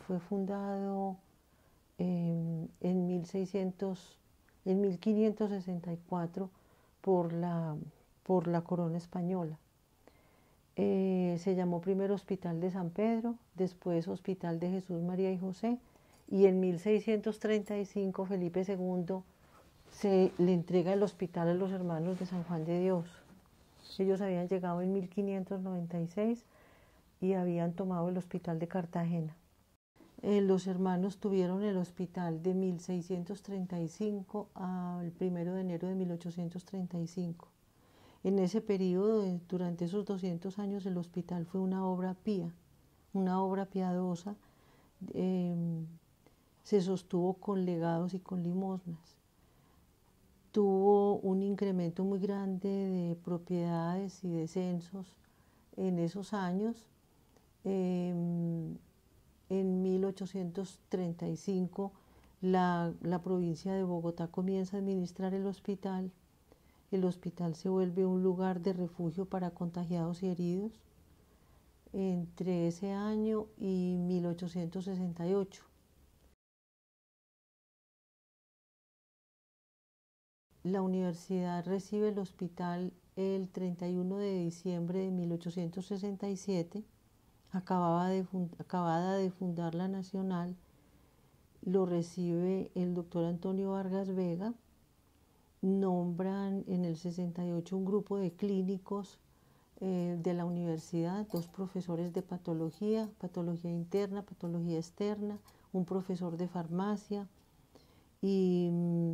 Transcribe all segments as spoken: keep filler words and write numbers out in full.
fue fundado eh, en, mil seiscientos, en mil quinientos sesenta y cuatro por la, por la corona española. Eh, se llamó primero Hospital de San Pedro, después Hospital de Jesús, María y José, y en mil seiscientos treinta y cinco Felipe segundo se le entrega el hospital a los hermanos de San Juan de Dios. Ellos habían llegado en mil quinientos noventa y seis y habían tomado el hospital de Cartagena. Eh, los hermanos tuvieron el hospital de mil seiscientos treinta y cinco al primero de enero de mil ochocientos treinta y cinco. En ese periodo, durante esos doscientos años, el hospital fue una obra pía, una obra piadosa, eh, se sostuvo con legados y con limosnas. Tuvo un incremento muy grande de propiedades y de censos en esos años. Eh, en mil ochocientos treinta y cinco la, la provincia de Bogotá comienza a administrar el hospital. El hospital se vuelve un lugar de refugio para contagiados y heridos entre ese año y mil ochocientos sesenta y ocho. La universidad recibe el hospital el treinta y uno de diciembre de mil ochocientos sesenta y siete, acababa de, acabada de fundar la Nacional, lo recibe el doctor Antonio Vargas Vega. Nombran en el sesenta y ocho un grupo de clínicos eh, de la universidad, dos profesores de patología, patología interna, patología externa, un profesor de farmacia, y,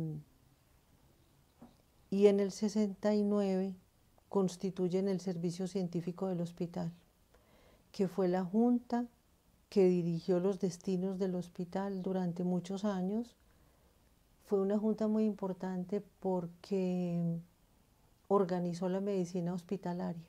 y en el sesenta y nueve constituyen el servicio científico del hospital, que fue la junta que dirigió los destinos del hospital durante muchos años. Fue una junta muy importante porque organizó la medicina hospitalaria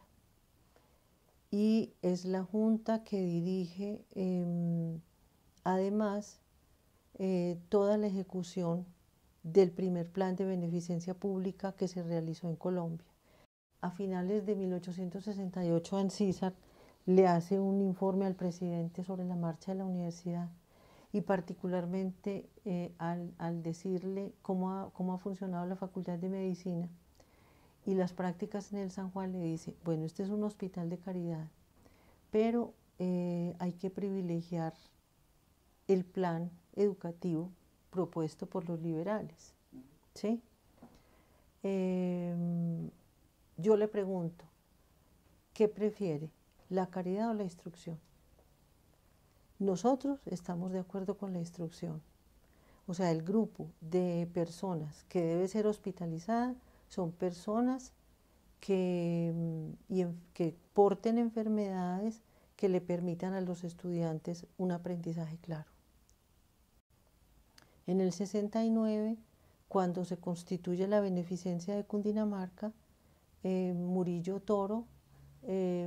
y es la junta que dirige eh, además eh, toda la ejecución del primer plan de beneficencia pública que se realizó en Colombia. A finales de mil ochocientos sesenta y ocho, ANSISAR le hace un informe al presidente sobre la marcha de la universidad, y particularmente eh, al, al, decirle cómo ha, cómo ha funcionado la Facultad de Medicina y las prácticas en el San Juan, le dice, bueno, este es un hospital de caridad, pero eh, hay que privilegiar el plan educativo propuesto por los liberales, ¿sí? Eh, yo le pregunto, ¿qué prefiere, la caridad o la instrucción? Nosotros estamos de acuerdo con la instrucción. O sea, el grupo de personas que debe ser hospitalizada son personas que, y, que porten enfermedades que le permitan a los estudiantes un aprendizaje claro. En el sesenta y nueve, cuando se constituye la beneficencia de Cundinamarca, eh, Murillo Toro eh,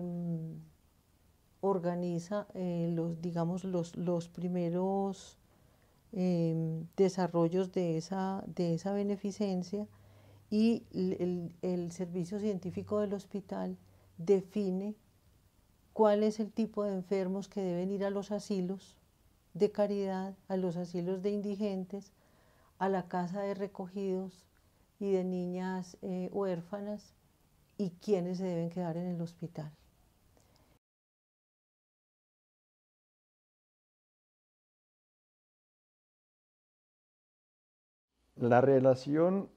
organiza eh, los, digamos, los, los primeros eh, desarrollos de esa, de esa beneficencia, y el, el servicio científico del hospital define cuál es el tipo de enfermos que deben ir a los asilos de caridad, a los asilos de indigentes, a la casa de recogidos y de niñas eh, huérfanas, y quiénes se deben quedar en el hospital. La relación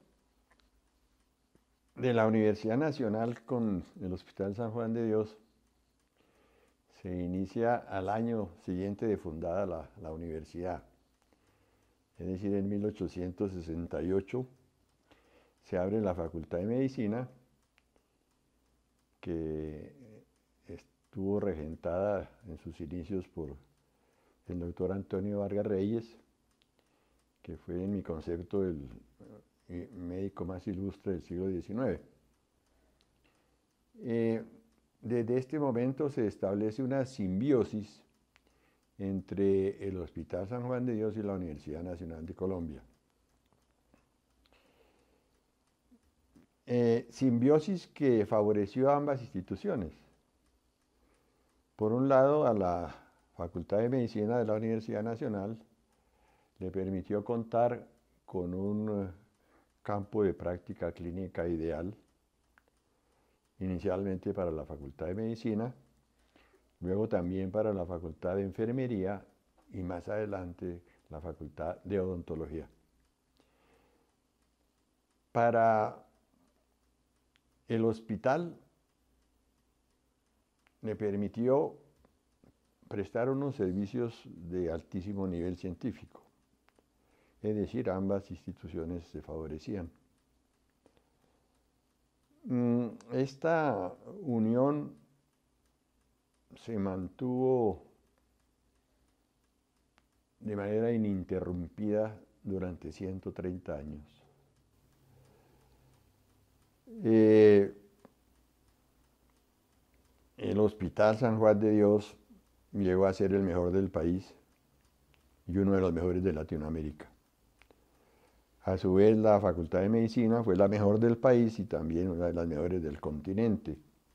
de la Universidad Nacional con el Hospital San Juan de Dios se inicia al año siguiente de fundada la, la universidad. Es decir, en mil ochocientos sesenta y ocho se abre la Facultad de Medicina, que estuvo regentada en sus inicios por el doctor Antonio Vargas Reyes, que fue en mi concepto el médico más ilustre del siglo diecinueve. Eh, desde este momento se establece una simbiosis entre el Hospital San Juan de Dios y la Universidad Nacional de Colombia. Eh, simbiosis que favoreció a ambas instituciones. Por un lado, a la Facultad de Medicina de la Universidad Nacional le permitió contar con un campo de práctica clínica ideal, inicialmente para la Facultad de Medicina, luego también para la Facultad de Enfermería y más adelante la Facultad de Odontología. Para el hospital me permitió prestar unos servicios de altísimo nivel científico, es decir, ambas instituciones se favorecían. Esta unión se mantuvo de manera ininterrumpida durante ciento treinta años. Eh, el Hospital San Juan de Dios llegó a ser el mejor del país y uno de los mejores de Latinoamérica. A su vez, la Facultad de Medicina fue la mejor del país y también una de las mejores del continente.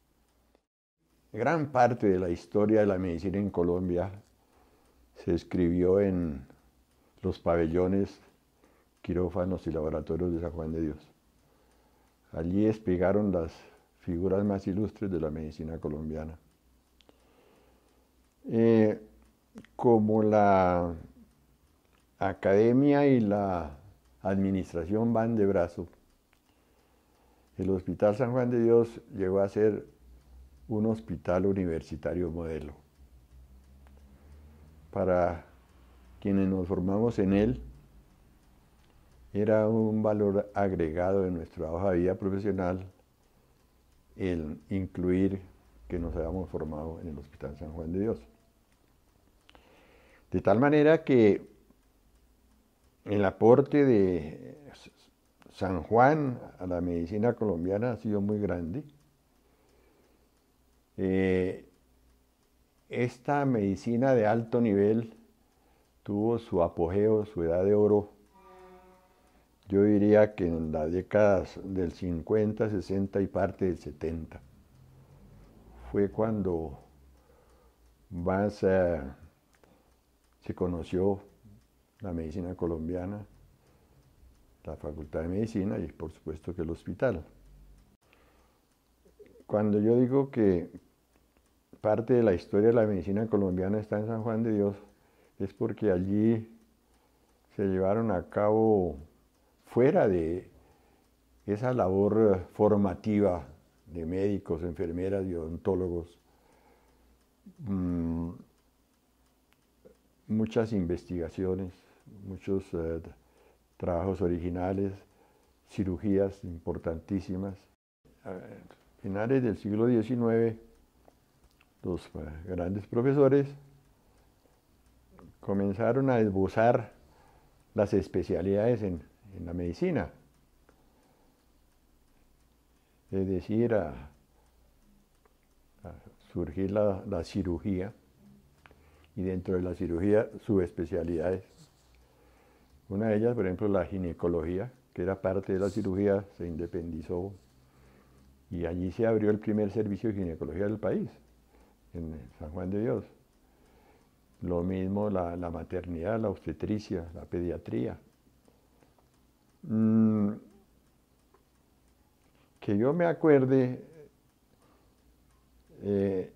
Gran parte de la historia de la medicina en Colombia se escribió en los pabellones, quirófanos y laboratorios de San Juan de Dios. Allí despegaron las figuras más ilustres de la medicina colombiana. Eh, como la academia y la administración van de brazo, el Hospital San Juan de Dios llegó a ser un hospital universitario modelo. Para quienes nos formamos en él, era un valor agregado de nuestra hoja de vida profesional el incluir que nos habíamos formado en el Hospital San Juan de Dios. De tal manera que el aporte de San Juan a la medicina colombiana ha sido muy grande. Eh, esta medicina de alto nivel tuvo su apogeo, su edad de oro, yo diría que en las décadas del cincuenta, sesenta y parte del setenta. Fue cuando más eh, se conoció la medicina colombiana, la Facultad de Medicina y por supuesto que el hospital. Cuando yo digo que parte de la historia de la medicina colombiana está en San Juan de Dios, es porque allí se llevaron a cabo, fuera de esa labor formativa de médicos, enfermeras y odontólogos, mmm, muchas investigaciones, muchos eh, trabajos originales, cirugías importantísimas. A finales del siglo diecinueve, los eh, grandes profesores comenzaron a esbozar las especialidades en, en la medicina, es decir, a, a surgir la, la cirugía, y dentro de la cirugía subespecialidades. Una de ellas, por ejemplo, la ginecología, que era parte de la cirugía, se independizó y allí se abrió el primer servicio de ginecología del país, en San Juan de Dios. Lo mismo la, la maternidad, la obstetricia, la pediatría. Mm, que yo me acuerde, eh,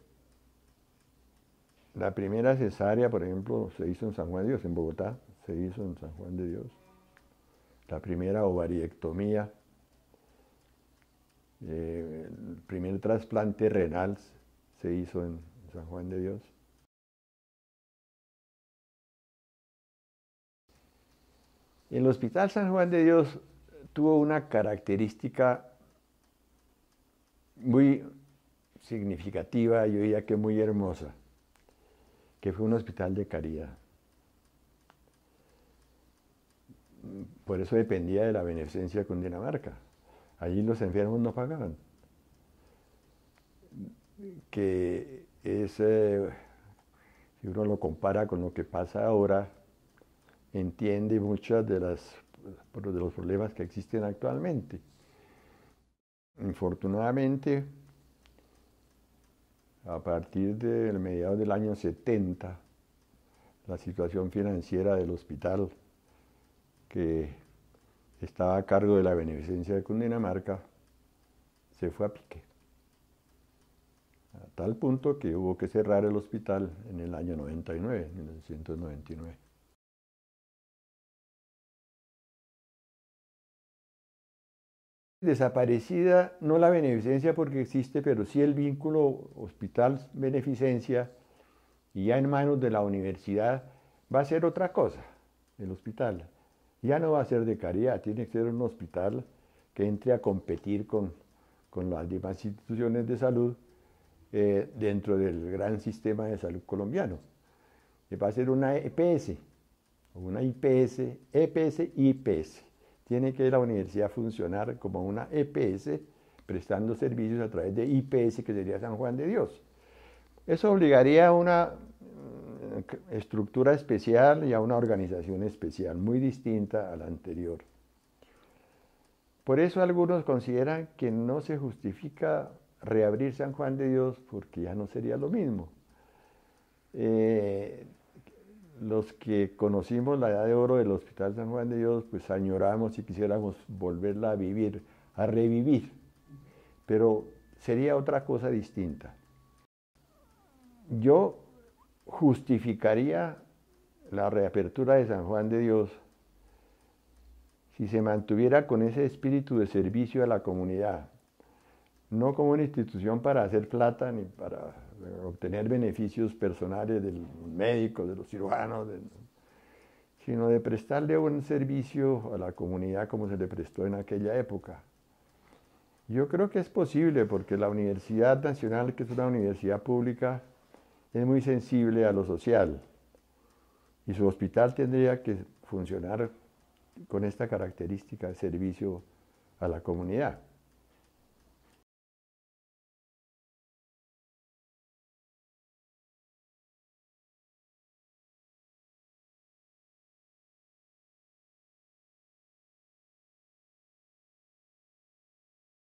la primera cesárea, por ejemplo, se hizo en San Juan de Dios, en Bogotá, se hizo en San Juan de Dios. La primera ovariectomía, eh, el primer trasplante renal se hizo en San Juan de Dios. El Hospital San Juan de Dios tuvo una característica muy significativa, yo diría que muy hermosa, que fue un hospital de caridad. Por eso dependía de la beneficencia de Cundinamarca. Allí los enfermos no pagaban. Que es, eh, si uno lo compara con lo que pasa ahora, entiende muchos de, las, de los problemas que existen actualmente. Infortunadamente, a partir de mediados del año setenta, la situación financiera del hospital que estaba a cargo de la Beneficencia de Cundinamarca se fue a pique, a tal punto que hubo que cerrar el hospital en el año noventa y nueve, mil novecientos noventa y nueve. Desaparecida no la beneficencia porque existe, pero sí el vínculo hospital-beneficencia, y ya en manos de la universidad va a ser otra cosa, el hospital. Ya no va a ser de caridad, tiene que ser un hospital que entre a competir con, con las demás instituciones de salud eh, dentro del gran sistema de salud colombiano. Y va a ser una E P S, una I P S, E P S, I P S. Tiene que la universidad funcionar como una E P S, prestando servicios a través de I P S, que sería San Juan de Dios. Eso obligaría a una estructura especial y a una organización especial, muy distinta a la anterior. Por eso algunos consideran que no se justifica reabrir San Juan de Dios, porque ya no sería lo mismo. Eh, los que conocimos la edad de oro del Hospital San Juan de Dios, pues añoramos y quisiéramos volverla a vivir, a revivir, pero sería otra cosa distinta. Yo justificaría la reapertura de San Juan de Dios si se mantuviera con ese espíritu de servicio a la comunidad, no como una institución para hacer plata ni para obtener beneficios personales de los médicos, de los cirujanos, de, sino de prestarle un servicio a la comunidad como se le prestó en aquella época. Yo creo que es posible porque la Universidad Nacional, que es una universidad pública, es muy sensible a lo social y su hospital tendría que funcionar con esta característica de servicio a la comunidad.